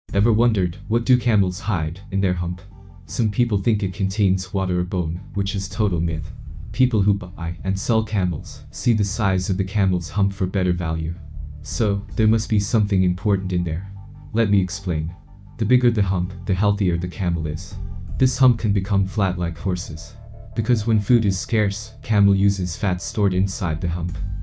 Ever wondered, what do camels hide in their hump? Some people think it contains water or bone, which is total myth. People who buy and sell camels see the size of the camel's hump for better value. So, there must be something important in there. Let me explain. The bigger the hump, the healthier the camel is. This hump can become flat like horses. Because when food is scarce, camel uses fat stored inside the hump.